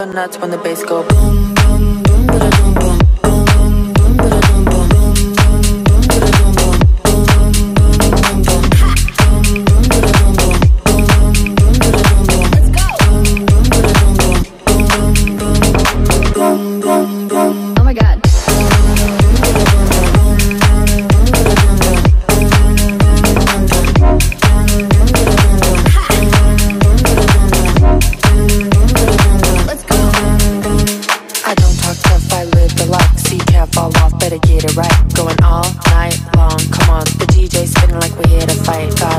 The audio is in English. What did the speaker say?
Nuts when the bass go boom boom boom boom boom boom boom boom boom boom Fall off, better get it right. Going all night long. Come on, the DJ spinning like we're here to fight.